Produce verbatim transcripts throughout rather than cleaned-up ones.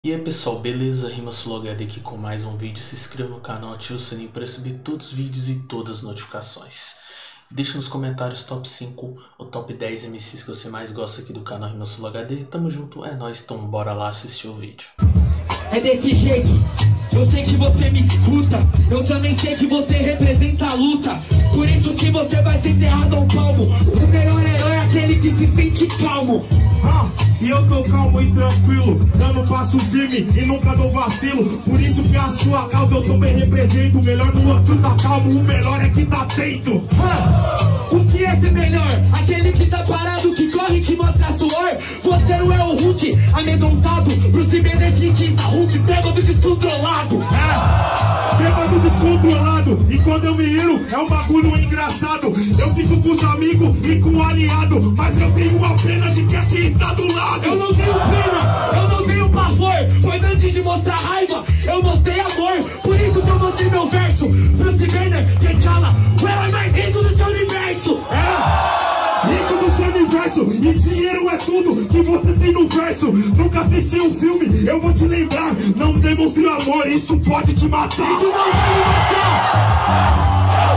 E aí pessoal, beleza? RimaSuloHD aqui com mais um vídeo. Se inscreva no canal, ative o sininho para receber todos os vídeos e todas as notificações. Deixa nos comentários top cinco ou top dez M Cs que você mais gosta aqui do canal RimaSuloHD. Tamo junto, é nóis, então bora lá assistir o vídeo. É desse jeito, eu sei que você me escuta, eu também sei que você representa a luta. Por isso que você vai ser enterrado ao palmo. O melhor herói é aquele que se sente calmo. Ah, e eu tô calmo e tranquilo, dando passo firme e nunca dou vacilo. Por isso que a sua causa eu também represento. O melhor do outro tá calmo, o melhor é que tá atento. Ah, o que é ser melhor? Aquele que tá parado, que corre, que mostra suor. Você não é o Hulk, amedrontado, Bruce Banner, cientista Hulk, bêbado descontrolado. É, bêbado descontrolado. E quando eu me iro, é um bagulho engraçado. Eu fico com os amigos e com o aliado, mas eu tenho uma pena de que aqui está do lado. Eu não tenho pena, eu não tenho pavor, pois antes de mostrar raiva, eu mostrei amor. Por isso que eu mostrei meu verso. Bruce Banner, T'Challa, o herói mais rico do seu universo. É, rico do seu universo. E dinheiro é tudo que você tem no verso. Nunca assisti um filme, eu vou te lembrar. Não demonstre amor, isso pode te matar. Isso não vai me matar.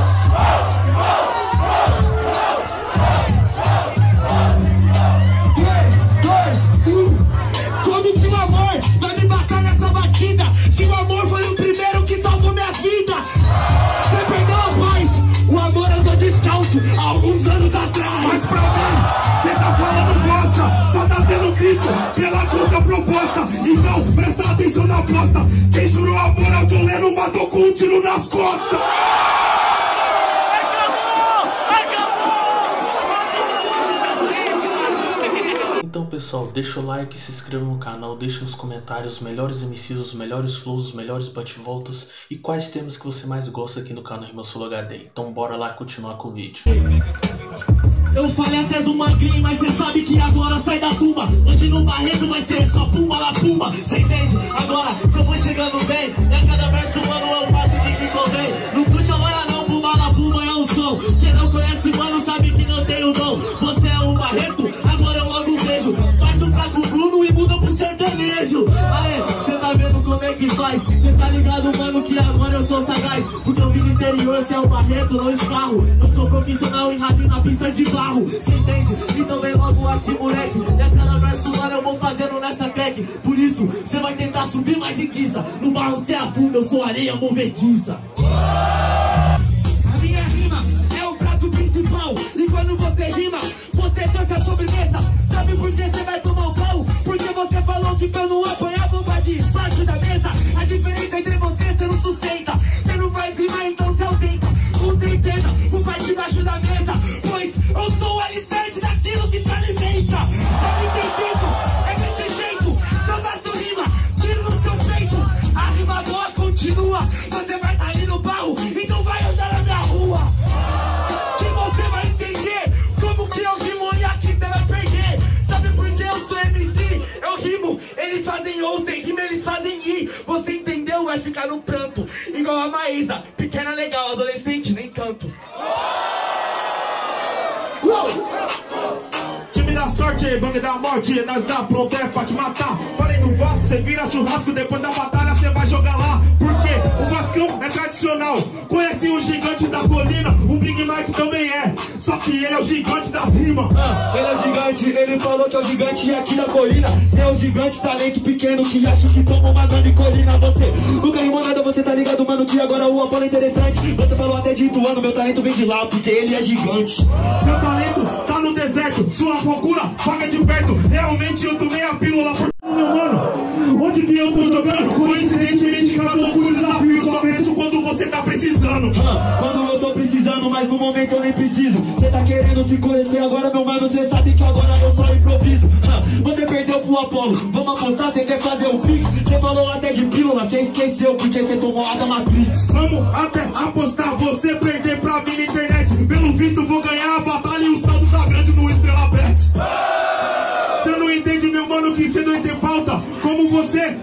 Se o amor foi o primeiro que salvou minha vida, você perdeu a paz. O amor andou descalço há alguns anos atrás. Mas pra mim, cê tá falando bosta, só tá tendo grito pela conta proposta. Então presta atenção na aposta. Quem jurou amor ao John Lennon matou com um tiro nas costas. Então pessoal, deixa o like, se inscreva no canal, deixa nos comentários os melhores M Cs, os melhores flows, os melhores bate-voltas e quais temas que você mais gosta aqui no canal RimaSuloHD. Então bora lá continuar com o vídeo. Eu falei até do magrinho, mas cê sabe que agora sai da tumba. Hoje no Barreto vai ser só pumba lá pumba. Cê entende? Agora que eu vou chegando bem, e a cada verso mano eu faço o que que convém. Não puxa agora não, pumba lá pumba é o som. Quem não conhece mano sabe que não tem o dom. Você é o Barreto, agora eu logo vejo. Faz do Caco Bruno e muda pro sertanejo. Aê, cê tá vendo como é que faz? Cê tá ligado mano que agora eu sou sagaz. Porque eu vim do interior, cê é o Barreto, não escarro. Eu sou profissional em rádio na pista de barro. Cê entende? Então vem logo aqui moleque. E a cada verso mano eu vou fazendo nessa track. Por isso, cê vai tentar subir mais em guiça. No barro cê afunda, eu sou areia movediça. A minha rima é o prato principal. E quando você rima, você toca a sobremesa. Sabe por que você vai tomar um pau? Porque você falou que pra eu não apanhar bomba debaixo da mesa. A diferença entre você, você não sustenta. Você não faz rima, então se ausenta. Com certeza, o pai debaixo da mesa. Pois eu sou o alicerce daquilo que te alimenta. Tá me entendendo? É desse jeito que eu faço rima. Tiro no seu peito. A rima boa continua. Você vai estar ali no barro, então vai andar na minha rua. Que você vai entender como que eu rimo e aqui você vai perder. Sabe por que eu sou M C? Eu rimo, eles fazem ou sem rima, eles fazem ir. Você entendeu? Vai ficar no pranto. Igual a Maísa, pequena legal, adolescente, nem tanto. Time da sorte, bang da morte, nós tá pronto é pra te matar. Falei no Vasco, cê vira churrasco, depois da batalha cê vai jogar lá. Porque o Vascão é tradicional, conhece os gigantes da colina, o Big Mike também é, só que ele é o gigante das rimas. Ah, ele é o gigante, ele falou que é o gigante aqui da colina. Cê é o gigante, talento pequeno que acha que toma uma grande colina. Você nunca rimou nada, você tá ligado mano que agora o Apolo é interessante. Você falou até de Ituano, meu talento vem de lá, porque ele é gigante. Seu talento tá no deserto, sua procura paga de perto. Realmente eu tomei a pílula por meu mano. Onde que eu tô jogando? Coincidentemente casou com o desafio. Só penso quando você tá precisando. Ah, quando eu tô precisando, mas no momento eu nem preciso. Cê tá querendo se conhecer agora, meu mano. Cê sabe que agora eu só improviso. Ah, você perdeu pro Apolo, vamos apostar, cê quer fazer o pix. Cê falou até de pílula, cê esqueceu porque cê tomou a da Matrix. Vamos até apostar, você perder pra mim na internet. Pelo visto vou ganhar a batalha e o saldo tá grande no Estrela Bet. Cê não entende meu mano que cê não tem falta. Como você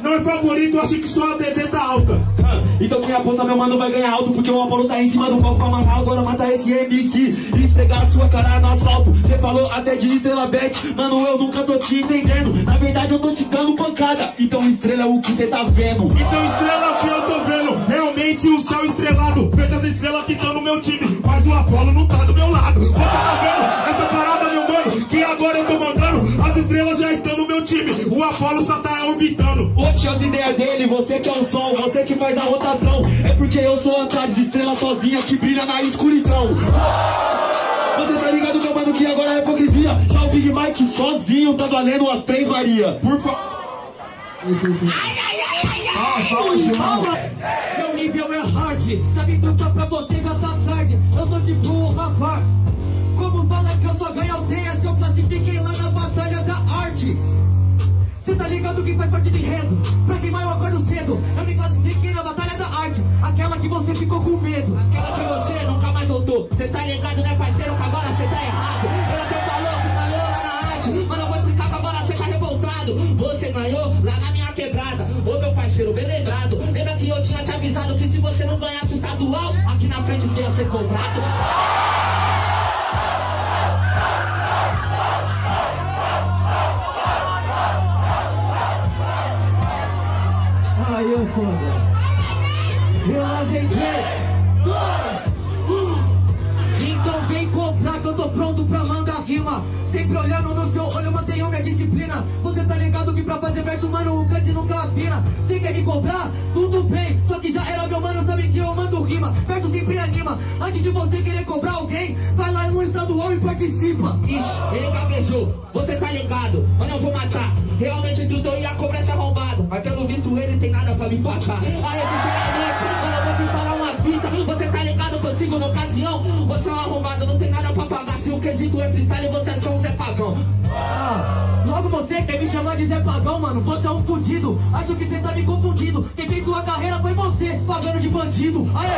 não é favorito, acho que só a D D tá alta. Então quem aponta meu mano vai ganhar alto, porque o Apolo tá em cima do palco pra matar. Agora mata esse M C e esfregar a sua cara no asfalto. Cê falou até de estrela bet, mano, eu nunca tô te entendendo. Na verdade eu tô te dando pancada, então estrela é o que cê tá vendo. Então estrela é o que eu tô vendo, realmente o céu estrelado. Veja as estrelas que estão no meu time, mas o Apolo não tá do meu lado. Você tá vendo essa parada, meu mano, que agora eu tô mandando? As estrelas já estão no meu time, o Apolo só tá orbitando. Oxe, as ideias dele, você que é o som, você que faz a rotação. É porque eu sou Antares, estrela sozinha que brilha na escuridão. Você tá ligado, meu mano, que agora é hipocrisia. Já o Big Mike sozinho tá valendo as três Maria. Por favor. Ai, ai, ai, ai, ai. Meu nível é hard, sabe trocar pra você já tá tarde. Eu sou de burro, rapaz. Como fala que eu só ganho aldeia se eu classifiquei lá na batalha da arte? Cê tá ligado que faz parte do enredo? Pra queimar eu acordo cedo. Eu me classifiquei na batalha da arte, aquela que você ficou com medo. Aquela que você nunca mais voltou. Cê tá ligado, né, parceiro, que agora cê tá errado. Ele até falou que ganhou lá na arte, mano, eu vou explicar que agora cê tá revoltado. Você ganhou lá na minha quebrada. Ô meu parceiro, bem lembrado. Lembra que eu tinha te avisado que se você não ganhasse o estadual, aqui na frente você ia ser cobrado? Aí eu foda. Eu lavei três, dois, um. Então vem comprar que eu tô pronto pra mandar rima. Sempre olhando no seu olho, mantenho minha disciplina. Você tá ligado que pra fazer verso, mano, o cante nunca afina. Você quer me cobrar? Tudo bem, só que já era meu mano, sabe que eu mando rima. Verso sempre anima. Antes de você querer cobrar alguém, vai lá no estadual e participa. Ixi, ele gaguejou, você tá ligado, mano, eu vou matar. Realmente tudo eu ia cobrar esse arrombado, mas pelo visto ele tem nada pra me empacar. Aí, sinceramente, mano, eu vou te falar uma fita. Você tá ligado consigo na ocasião? Você é um arrombado, não tem nada pra pagar. Se o quesito é freestyle, você é só um Zé Pagão. Ah, logo você quer me chamar de Zé Pagão, mano? Você é um fudido, acho que você tá me confundindo. Quem fez sua carreira foi você, pagando de bandido. Aê!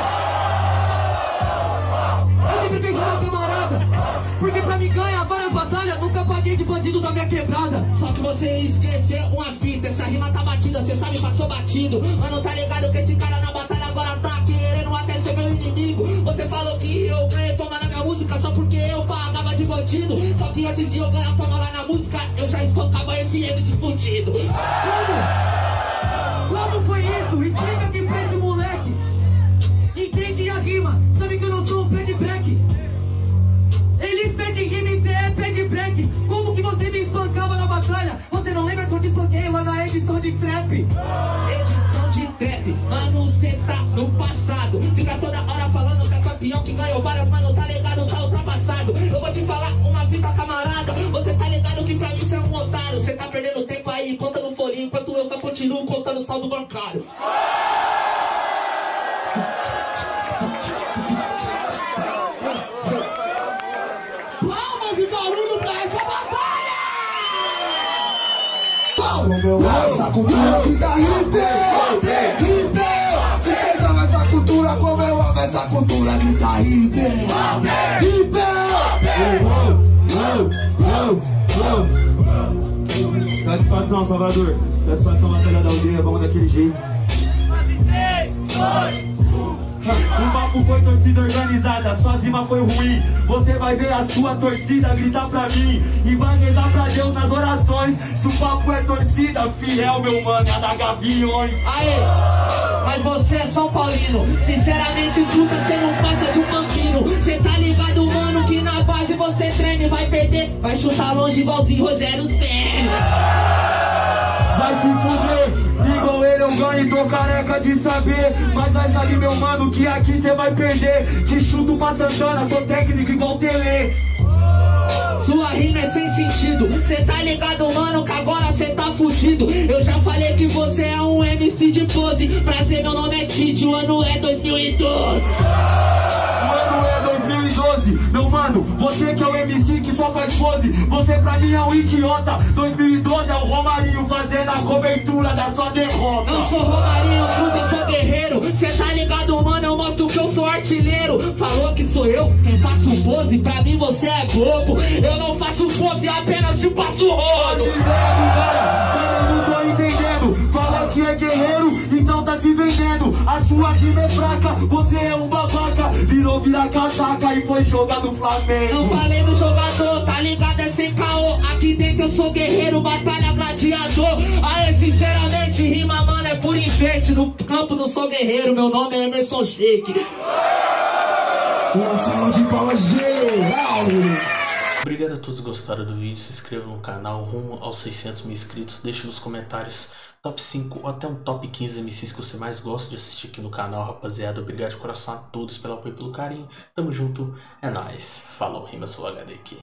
Eu sempre fiz uma camarada, porque pra mim ganhar várias batalhas, nunca paguei de bandido da minha quebrada. Só que você esqueceu uma fita, essa rima tá batida, cê sabe, passou batido. Mano, tá ligado que esse cara na batalha agora tá querendo até ser meu inimigo. Você falou que eu ganhei fama na minha música só porque eu pagava de bandido. Só que antes de eu ganhar fama lá na música, eu já espancava esse M C fudido. Como? Como foi isso? Explica aqui pra esse moleque. Entende a rima, sabe que eu não sou um pé de break. Eles pedem rima e cê é pé de break. Como que você me espancava na batalha? Você não lembra que eu te espanquei lá na edição de trap? Edição de trap, mano, cê tá no passado. Fica toda hora falando que é campeão, que ganhou várias, mano, tá ligado, tá ultrapassado. Eu vou te falar uma fita, camarada. Você tá ligado que pra mim cê é um otário. Cê tá perdendo tempo aí, conta no folhinho, enquanto eu só continuo contando o saldo bancário. Palmas e barulho pra essa batalha! No meu lado, essa cultura que tá hippie, hippie. Então essa cultura, como eu amo essa cultura que tá hippie, hippie. Satisfação, Salvador. Satisfação, batalha da aldeia, vamos daquele jeito. O papo foi torcida organizada, sua rima foi ruim. Você vai ver a sua torcida gritar pra mim e vai rezar pra Deus nas orações. Se o papo é torcida, fiel, meu mano, é a da Gaviões. Aê, mas você é São Paulino. Sinceramente, truta, cê não passa de um banquino. Cê tá ligado, mano, que na base você treme. Vai perder, vai chutar longe igualzinho Rogério Ceni. Vai se fuder, igual ele eu ganho, tô careca de saber. Mas vai saber, meu mano, que aqui cê vai perder. Te chuto pra Santana, sou técnico igual Tele. Sua rima é sem sentido. Cê tá ligado, mano, que agora cê tá fudido. Eu já falei que você é um M C de pose. Prazer, meu nome é Tite, o ano é dois mil e doze. O ano é dois mil e doze, meu mano, você que é o M C que só faz pose. Você pra mim é um idiota. Dois mil e doze é o Romarinho fazendo a cobertura da sua derrota. Eu sou Romarinho, chuta, eu sou guerreiro. Cê tá ligado, mano, eu mostro que eu sou artilheiro. Falou que sou eu quem faço pose, pra mim você é bobo. Eu não faço pose, apenas te passo rolo. Mano, eu não tô entendendo. Fala que é guerreiro, então tá se vendendo. A sua rima é fraca, você é um babaca. Virou vira casaca e foi jogar no Flamengo. Não falei no jogador, tá ligado? É sem caô. Aqui dentro eu sou guerreiro, batalha gladiador. Aê, sinceramente, rima, mano, é por enfeite. No campo não sou guerreiro, meu nome é Emerson Sheik. Uma salva de palmas geral. Obrigado a todos que gostaram do vídeo, se inscrevam no canal rumo aos seiscentos mil inscritos, deixe nos comentários top cinco ou até um top quinze M Cs que você mais gosta de assistir aqui no canal, rapaziada. Obrigado de coração a todos pelo apoio e pelo carinho, tamo junto, é nóis, falou, Rima Sul H D aqui.